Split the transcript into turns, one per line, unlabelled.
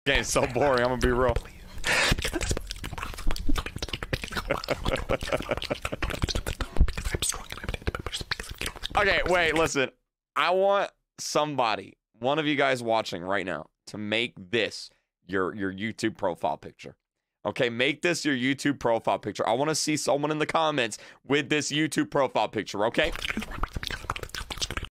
game's so boring. I'm gonna be real. Okay, wait, listen. I want somebody, one of you guys watching right now, to make this your YouTube profile picture. Okay, make this your YouTube profile picture. I want to see someone in the comments with this YouTube profile picture, okay?